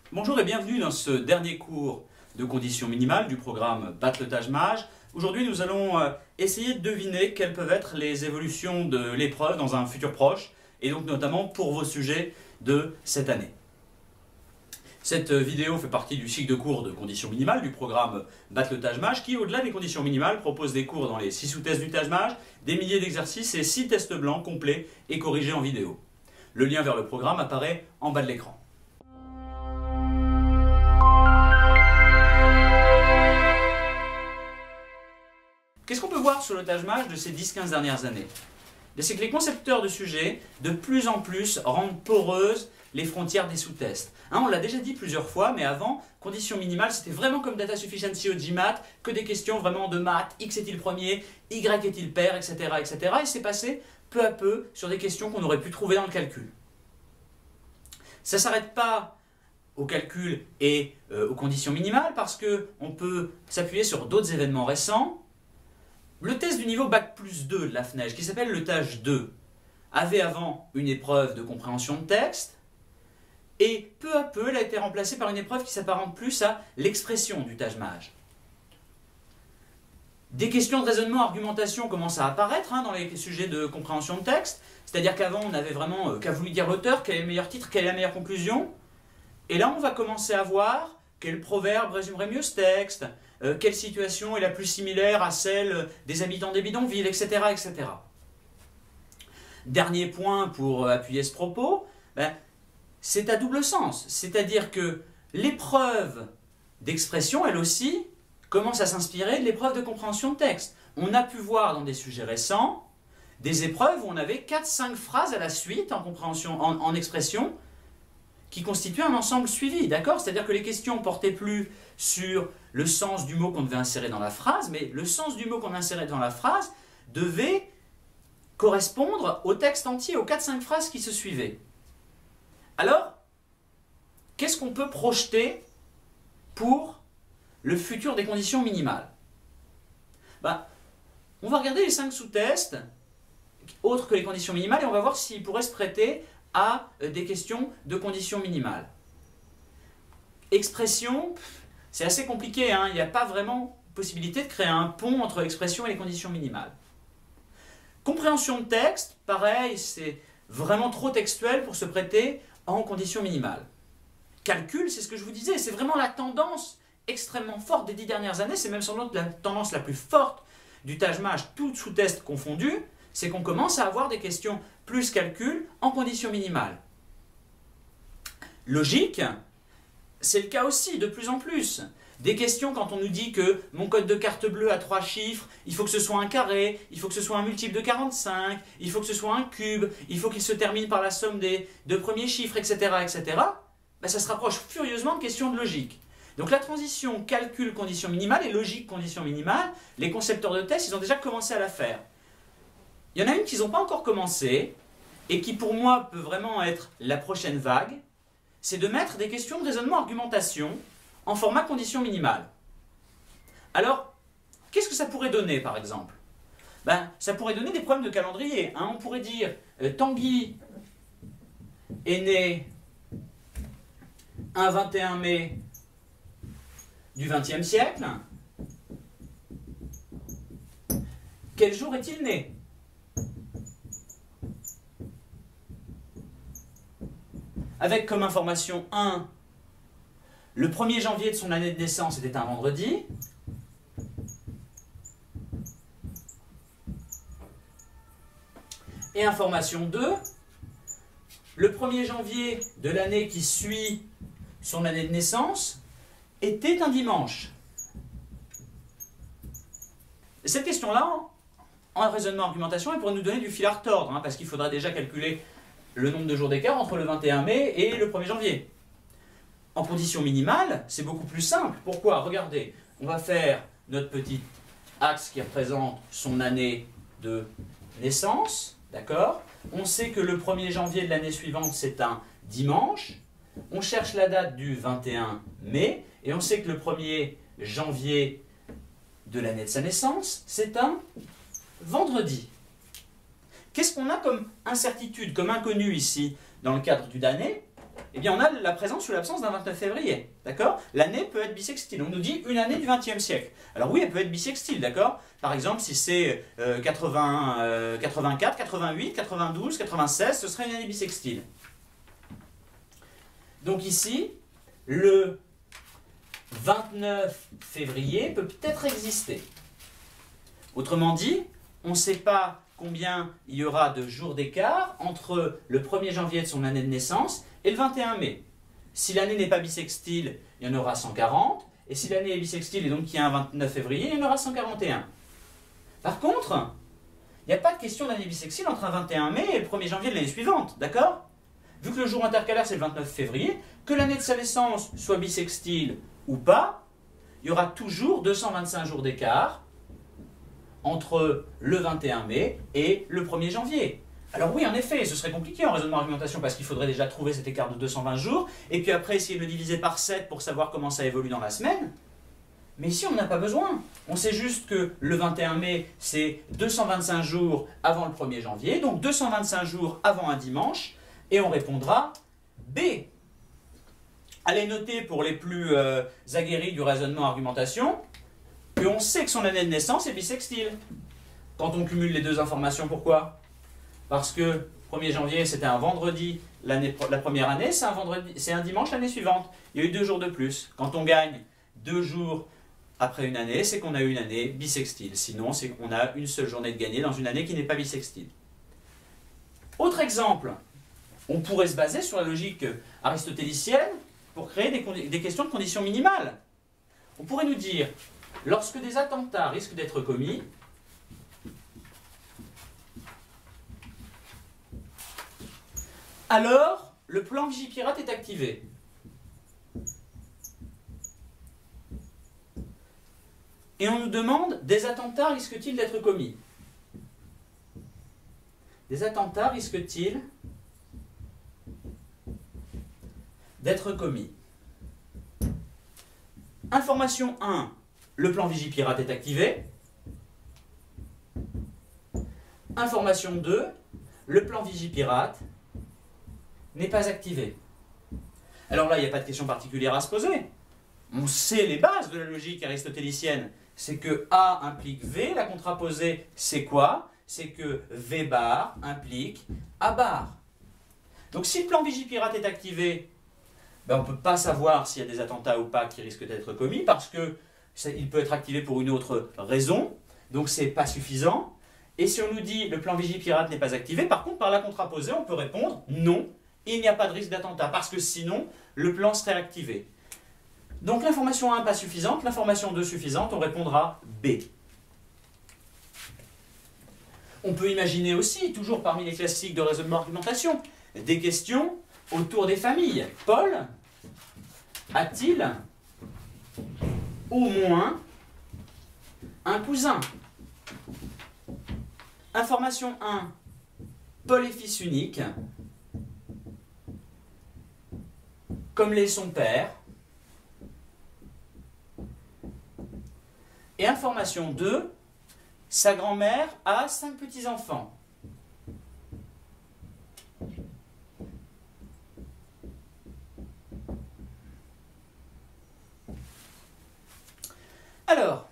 Bonjour et bienvenue dans ce dernier cours de conditions minimales du programme Battre le Taj-Maj. Aujourd'hui, nous allons essayer de deviner quelles peuvent être les évolutions de l'épreuve dans un futur proche, et donc notamment pour vos sujets de cette année. Cette vidéo fait partie du cycle de cours de conditions minimales du programme Battre le Taj-Maj qui, au-delà des conditions minimales, propose des cours dans les 6 sous-tests du Taj-Maj, des milliers d'exercices et 6 tests blancs complets et corrigés en vidéo. Le lien vers le programme apparaît en bas de l'écran. Qu'est-ce qu'on peut voir sur le Taj-Maj de ces 10-15 dernières années? C'est que les concepteurs de sujets, de plus en plus, rendent poreuses les frontières des sous-tests. On l'a déjà dit plusieurs fois, mais avant, conditions minimales, c'était vraiment comme data sufficiency au GMAT, que des questions vraiment de maths, X est-il premier, Y est-il pair, etc. etc. Et c'est passé peu à peu sur des questions qu'on aurait pu trouver dans le calcul. Ça ne s'arrête pas au calcul et aux conditions minimales, parce qu'on peut s'appuyer sur d'autres événements récents. Le test du niveau Bac+2 de la FNEJ, qui s'appelle le Taj 2, avait avant une épreuve de compréhension de texte, et peu à peu, elle a été remplacée par une épreuve qui s'apparente plus à l'expression du Taj-Maj. Des questions de raisonnement, argumentation commencent à apparaître dans les sujets de compréhension de texte, c'est-à-dire qu'avant, on n'avait vraiment qu'à voulu dire l'auteur, quel est le meilleur titre, quelle est la meilleure conclusion, et là, on va commencer à voir quel proverbe résumerait mieux ce texte, quelle situation est la plus similaire à celle des habitants des bidonvilles, etc. etc. Dernier point pour appuyer ce propos, c'est à double sens. C'est-à-dire que l'épreuve d'expression, elle aussi, commence à s'inspirer de l'épreuve de compréhension de texte. On a pu voir dans des sujets récents des épreuves où on avait 4-5 phrases à la suite en compréhension, en expression, qui constituaient un ensemble suivi, d'accord? C'est-à-dire que les questions ne portaient plus sur le sens du mot qu'on devait insérer dans la phrase, mais le sens du mot qu'on insérait dans la phrase devait correspondre au texte entier, aux 4-5 phrases qui se suivaient. Alors, qu'est-ce qu'on peut projeter pour le futur des conditions minimales? On va regarder les 5 sous-tests, autres que les conditions minimales, et on va voir s'ils pourraient se prêter à des questions de conditions minimales. Expression, c'est assez compliqué, il n'y a pas vraiment possibilité de créer un pont entre l'expression et les conditions minimales. Compréhension de texte, pareil, c'est vraiment trop textuel pour se prêter en conditions minimales. Calcul, c'est ce que je vous disais, c'est vraiment la tendance extrêmement forte des 10 dernières années, c'est même sans doute la tendance la plus forte du Taj-Maj, tout sous-test confondu, c'est qu'on commence à avoir des questions plus calcul en conditions minimales. Logique, c'est le cas aussi de plus en plus. Des questions quand on nous dit que mon code de carte bleue a 3 chiffres, il faut que ce soit un carré, il faut que ce soit un multiple de 45, il faut que ce soit un cube, il faut qu'il se termine par la somme des 2 premiers chiffres, etc. etc. Ça se rapproche furieusement de questions de logique. Donc la transition calcul condition minimale et logique condition minimale, les concepteurs de tests, ils ont déjà commencé à la faire. Il y en a une qu'ils n'ont pas encore commencé, et qui pour moi peut vraiment être la prochaine vague, c'est de mettre des questions de raisonnement-argumentation en format condition minimale. Alors, qu'est-ce que ça pourrait donner par exemple? Ça pourrait donner des problèmes de calendrier. On pourrait dire Tanguy est né un 21 mai du XXe siècle. Quel jour est-il né? Avec comme information 1, le 1er janvier de son année de naissance était un vendredi. Et information 2, le 1er janvier de l'année qui suit son année de naissance était un dimanche. Cette question-là, en raisonnement argumentation, elle pourrait nous donner du fil à retordre, parce qu'il faudra déjà calculer le nombre de jours d'écart entre le 21 mai et le 1er janvier. En condition minimale, c'est beaucoup plus simple. Pourquoi? Regardez, on va faire notre petit axe qui représente son année de naissance, d'accord? On sait que le 1er janvier de l'année suivante, c'est un dimanche. On cherche la date du 21 mai, et on sait que le 1er janvier de l'année de sa naissance, c'est un vendredi. Qu'est-ce qu'on a comme incertitude, comme inconnu ici, dans le cadre d'une année? eh bien on a la présence ou l'absence d'un 29 février. D'accord? L'année peut être bissextile. On nous dit une année du XXe siècle. Alors oui, elle peut être bissextile, d'accord? Par exemple, si c'est 84, 88, 92, 96, ce serait une année bissextile. Donc ici, le 29 février peut peut-être exister. Autrement dit, on ne sait pas combien il y aura de jours d'écart entre le 1er janvier de son année de naissance et le 21 mai. Si l'année n'est pas bissextile, il y en aura 140, et si l'année est bissextile et donc qu'il y a un 29 février, il y en aura 141. Par contre, il n'y a pas de question d'année bissextile entre un 21 mai et le 1er janvier de l'année suivante, d'accord? Vu que le jour intercalaire c'est le 29 février, que l'année de sa naissance soit bissextile ou pas, il y aura toujours 225 jours d'écart entre le 21 mai et le 1er janvier. Alors oui, en effet, ce serait compliqué en raisonnement argumentation parce qu'il faudrait déjà trouver cet écart de 220 jours et puis après essayer de le diviser par 7 pour savoir comment ça évolue dans la semaine. Mais ici, on n'en a pas besoin. On sait juste que le 21 mai, c'est 225 jours avant le 1er janvier, donc 225 jours avant un dimanche, et on répondra B. Allez noter pour les plus aguerris du raisonnement argumentation qu'on sait que son année de naissance est bissextile. Quand on cumule les deux informations, pourquoi? Parce que 1er janvier, c'était un vendredi la première année, c'est un dimanche l'année suivante. Il y a eu 2 jours de plus. Quand on gagne 2 jours après une année, c'est qu'on a eu une année bissextile. Sinon, c'est qu'on a une seule journée de gagnée dans une année qui n'est pas bissextile. Autre exemple, on pourrait se baser sur la logique aristotélicienne pour créer des questions de conditions minimales. On pourrait nous dire, lorsque des attentats risquent d'être commis, alors le plan Vigipirate est activé. Et on nous demande, des attentats risquent-ils d'être commis? Des attentats risquent-ils d'être commis? Information 1, le plan Vigipirate est activé. Information 2, le plan Vigipirate n'est pas activé. Alors là, il n'y a pas de question particulière à se poser. On sait les bases de la logique aristotélicienne. C'est que A implique V, la contraposée, c'est quoi? C'est que V bar implique A bar. Donc si le plan Vigipirate est activé, ben on ne peut pas savoir s'il y a des attentats ou pas qui risquent d'être commis, parce qu'il peut être activé pour une autre raison, donc c'est pas suffisant. Et si on nous dit le plan Vigipirate n'est pas activé, par contre par la contraposée, on peut répondre non, il n'y a pas de risque d'attentat, parce que sinon le plan serait activé. Donc l'information 1 pas suffisante, l'information 2 suffisante, on répondra B. On peut imaginer aussi, toujours parmi les classiques de raisonnement argumentation, des questions autour des familles. Paul a-t-il au moins un cousin? Information 1, Paul est fils unique, comme l'est son père. Et information 2, sa grand-mère a 5 petits-enfants. Alors,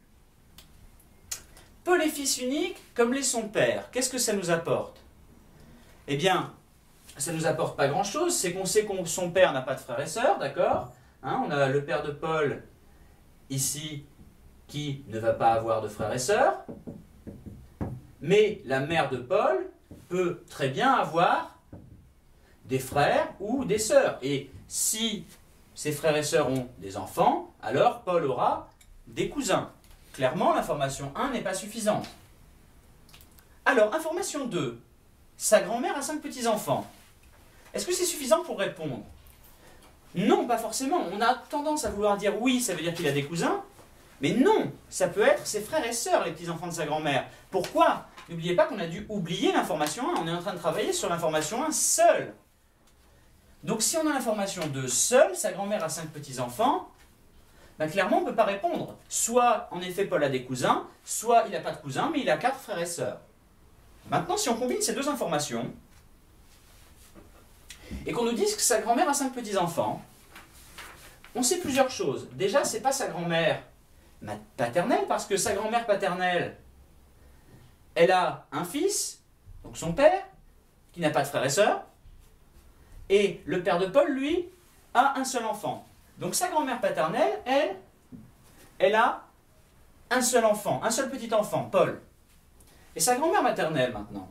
Paul est fils unique, comme l'est son père. Qu'est-ce que ça nous apporte? Eh bien, ça ne nous apporte pas grand-chose. C'est qu'on sait que son père n'a pas de frères et sœurs, d'accord? Hein, on a le père de Paul, ici, qui ne va pas avoir de frères et sœurs. Mais la mère de Paul peut très bien avoir des frères ou des sœurs. Et si ses frères et sœurs ont des enfants, alors Paul aura des cousins. Clairement, l'information 1 n'est pas suffisante. Alors, information 2. Sa grand-mère a 5 petits-enfants. Est-ce que c'est suffisant pour répondre? Non, pas forcément. On a tendance à vouloir dire oui, ça veut dire qu'il a des cousins. Mais non, ça peut être ses frères et sœurs, les petits-enfants de sa grand-mère. Pourquoi? N'oubliez pas qu'on a dû oublier l'information 1. On est en train de travailler sur l'information 1 seule. Donc si on a l'information 2 seule, sa grand-mère a 5 petits-enfants, ben clairement on ne peut pas répondre. Soit en effet Paul a des cousins, soit il n'a pas de cousins, mais il a 4 frères et sœurs. Maintenant si on combine ces deux informations, et qu'on nous dise que sa grand-mère a 5 petits-enfants, on sait plusieurs choses. Déjà, c'est pas sa grand-mère paternelle, parce que sa grand-mère paternelle, elle a un fils, donc son père, qui n'a pas de frères et sœurs, et le père de Paul, lui, a un seul enfant. Donc sa grand-mère paternelle, elle a un seul enfant, un seul petit enfant, Paul. Et sa grand-mère maternelle, maintenant,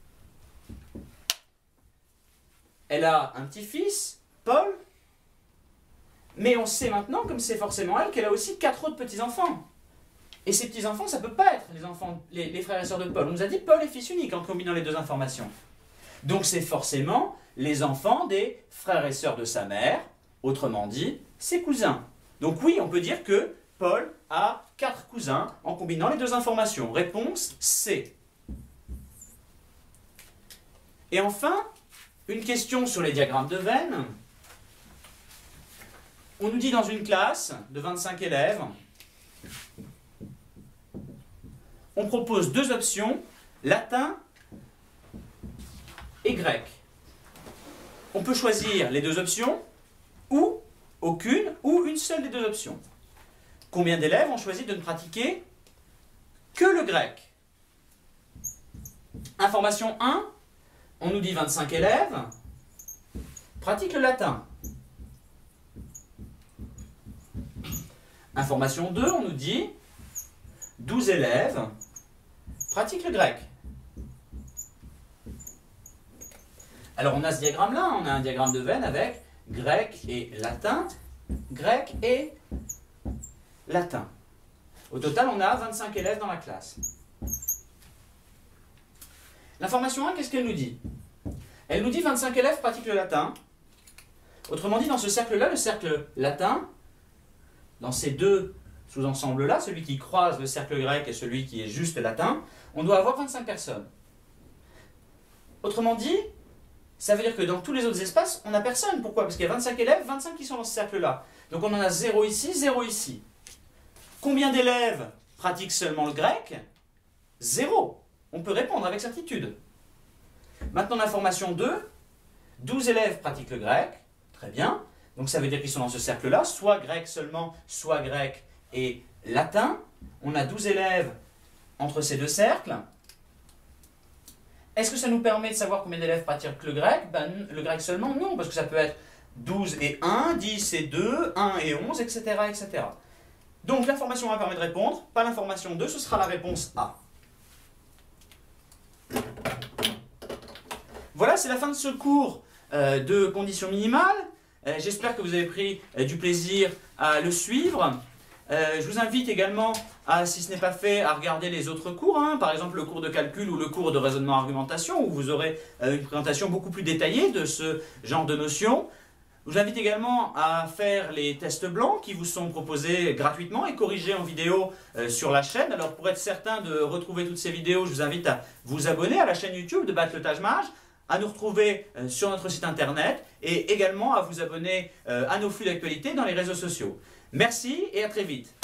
elle a un petit-fils, Paul, mais on sait maintenant, comme c'est forcément elle, qu'elle a aussi 4 autres petits-enfants. Et ces petits-enfants, ça ne peut pas être les frères et sœurs de Paul. On nous a dit Paul est fils unique en combinant les deux informations. Donc c'est forcément les enfants des frères et sœurs de sa mère, autrement dit, ses cousins. Donc oui, on peut dire que Paul a 4 cousins en combinant les deux informations. Réponse C. Et enfin, une question sur les diagrammes de Venn. On nous dit dans une classe de 25 élèves, on propose 2 options, latin et grec. On peut choisir les 2 options, ou aucune, ou une seule des 2 options. Combien d'élèves ont choisi de ne pratiquer que le grec? Information 1, on nous dit 25 élèves, pratiquent le latin. Information 2, on nous dit 12 élèves pratiquent le grec. Alors on a ce diagramme-là, on a un diagramme de Venn avec grec et latin, grec et latin. Au total, on a 25 élèves dans la classe. L'information 1, qu'est-ce qu'elle nous dit? Elle nous dit 25 élèves pratiquent le latin. Autrement dit, dans ce cercle-là, le cercle latin, dans ces 2 sous-ensembles-là, celui qui croise le cercle grec et celui qui est juste latin, on doit avoir 25 personnes. Autrement dit, ça veut dire que dans tous les autres espaces, on n'a personne. Pourquoi? Parce qu'il y a 25 élèves, 25 qui sont dans ce cercle-là. Donc on en a 0 ici, 0 ici. Combien d'élèves pratiquent seulement le grec? 0. On peut répondre avec certitude. Maintenant, l'information 2, 12 élèves pratiquent le grec. Très bien. Donc ça veut dire qu'ils sont dans ce cercle-là, soit grec seulement, soit grec et latin. On a 12 élèves entre ces 2 cercles. Est-ce que ça nous permet de savoir combien d'élèves pratiquent le grec? Le grec seulement, non, parce que ça peut être 12 et 1, 10 et 2, 1 et 11, etc. etc. Donc l'information 1 permet de répondre, pas l'information 2, ce sera la réponse A. Voilà, c'est la fin de ce cours de conditions minimales. J'espère que vous avez pris du plaisir à le suivre. Je vous invite également, si ce n'est pas fait, à regarder les autres cours, par exemple le cours de calcul ou le cours de raisonnement-argumentation, où vous aurez une présentation beaucoup plus détaillée de ce genre de notions. Je vous invite également à faire les tests blancs qui vous sont proposés gratuitement et corrigés en vidéo sur la chaîne. Alors pour être certain de retrouver toutes ces vidéos, je vous invite à vous abonner à la chaîne YouTube de Battletage-Mage, à nous retrouver sur notre site internet et également à vous abonner à nos flux d'actualité dans les réseaux sociaux. Merci et à très vite.